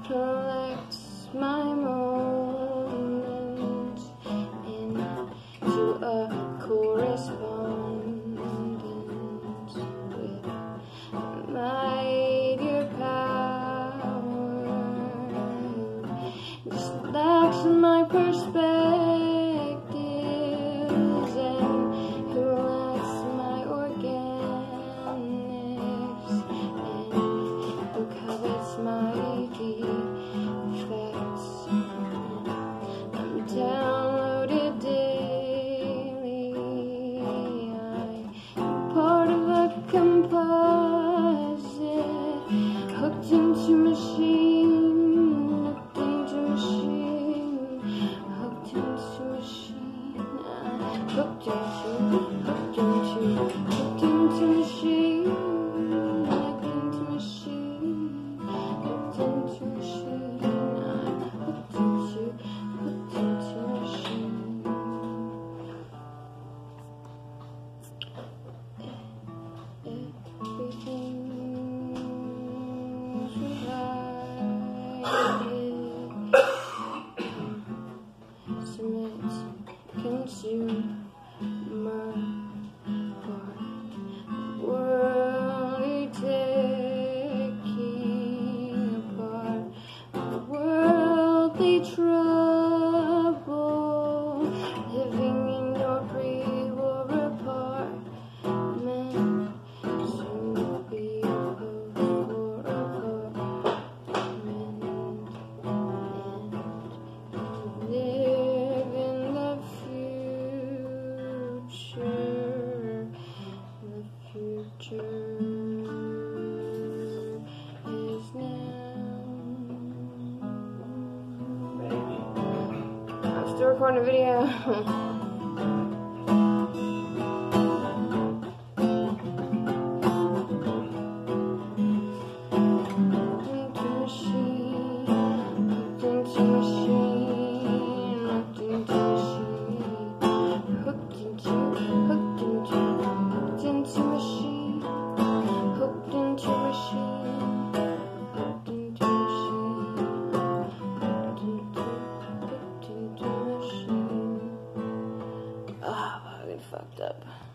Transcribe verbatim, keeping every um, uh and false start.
collect my moments into a correspondence with my dear power, just lacks my perspectives and who lacks my organics and who covets my defects. I'm downloaded daily. I'm part of a composite, hooked into machine, hooked into machine, hooked into machine, I'm hooked into, hooked into, hooked into machine, hooked into machine, hooked into machine, I'm hooked into, hooked into machine. Everything's right. Submit, consume my heart. Worldly taking apart, worldly trouble, living in your pre-war apartment, soon to be a post-war apartment, and live in the future. The future is now. I'm still recording a video. Hooked into, hooked into, hooked into machine, hooked into machine, hooked into machine, hooked into, hooked into machine. Ah, I fucking fucked up.